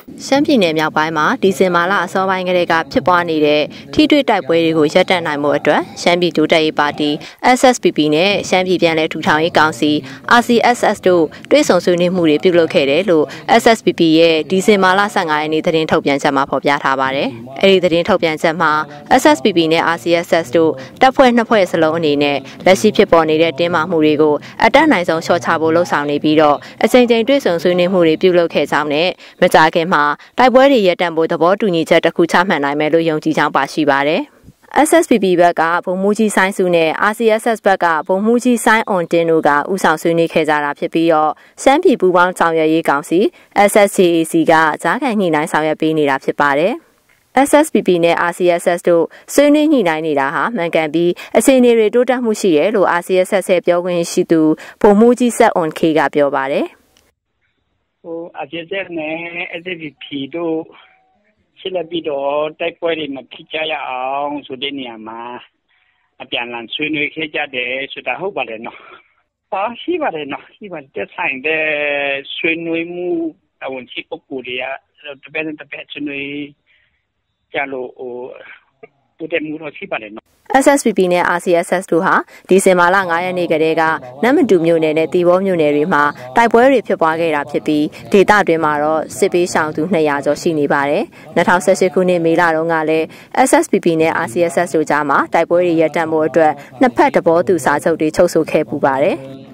ရှမ်းပြည်နယ်မြောက်ပိုင်းမှာဒီဇင်ဘာလအစောပိုင်းကလေးကဖြစ်ပွားနေတဲ့ထိတွေ့တိုက်ပွဲတွေကိုရပ်တန့်နိုင်မှုအတွက်ရှမ်းပြည်တိုးတက်ရေးပါတီ SSPP နဲ့ရှမ်းပြည်ပြန်လည်ထူထောင်ရေးကောင်စီ RCSS တို့တွဲဆုံဆွေးနွေးမှုတွေပြုလုပ်ခဲ့တယ်လို့ SSPP ရဲ့ဒီဇင်ဘာလ15ရက်နေ့သတင်းထုတ်ပြန်ချက်မှာဖော်ပြထားပါတယ်။အဲဒီသတင်းထုတ်ပြန်ချက်မှာ SSPP နဲ့ RCSS တို့တပ်ဖွဲ့နှစ်ဖွဲ့စလုံးအနေနဲ့လက်ရှိဖြစ်ပေါ်နေတဲ့တင်းမာမှုတွေကိုအတတ်နိုင်ဆုံးလျှော့ချဖို့လှုံ့ဆော်နေပြီးတော့အချိန်ချင်းတွဲဆုံဆွေးနွေးမှုတွေပြုလုပ်ခဲ့ကြောင်းနဲ့မကြာခင်မှာတိုက်ပွဲတွေရပ်တန့်ဖို့သဘောတူညီချက်တစ်ခုချမှတ်နိုင်မယ်လို့ယုံကြည်ကြောင်းပါရှိပါတယ်။ SSPP ဘက်ကဗိုလ်မှူးကြီးဆိုင်းစုနဲ့ RCSS ဘက်ကဗိုလ်မှူးကြီးဆိုင်းအွန်တင်တို့ကဥဆောင်ဆွေးနွေးခဲ့ကြတာဖြစ်ပြီးတော့ရှမ်းပြည်ပူးပေါင်းဆောင်ရွက်ရေးကောင်စီ SSCAC ကကြားခံညှိနှိုင်းဆောင်ရွက်ပေးနေတာဖြစ်ပါတယ်။ SSPP နဲ့ RCSS တို့ဆွေးနွေးညှိနှိုင်းနေတာဟာမှန်ကန်ပြီးအခြေအနေတွေတိုးတက်မှုရှိတယ်လို့ RCSS ရဲ့ပြောခွင့်ရှိသူဗိုလ်မှူးကြီးဆက်အွန်ခေကပြောပါတယ်။ RCSS နဲ့ SSPP တို့ဆက်လက်ပြီးတော့တိုက်ပွဲတွေမဖြစ်ကြရအောင်ဆိုတဲ့နေရာမှာအပြန်အလှန်ဆွေးနွေးခဲ့ကြတယ်ဆိုတာဟုတ်ပါတယ်နော်။ရှိပါတယ်နော်။ရှိပါတယ်တက်ဆိုင်တဲ့ဆွေးနွေးမှုအဝန်ရှိပုဂ္ဂိုလ်တွေကတပည့်နဲ့တပည့်ဆွေးနွေးကြလို့တိုးတက်မှုတော့ရှိပါတယ်နော် SSPP နဲ့ RCSS တို့ဟာဒီဇင်ဘာလ9ရက်နေ့ကတည်းကနမ်မတူမြို့နယ်နဲ့တီဘောမြို့နယ်တွေမှာတိုက်ပွဲတွေဖြစ်ပွားခဲ့တာဖြစ်ပြီးဒေသတွင်းမှာတော့စစ်ပေးရှောင်သူ200ကျော်ရှိနေပါတယ်။2018ခုနှစ်မေလတုန်းကလည်း SSPP နဲ့ RCSS တို့ကြားမှာတိုက်ပွဲတွေရပ်တန့်ဖို့အတွက်နှစ်ဖက်သဘောတူစာချုပ်တွေချုပ်ဆိုခဲ့ပူပါတယ်။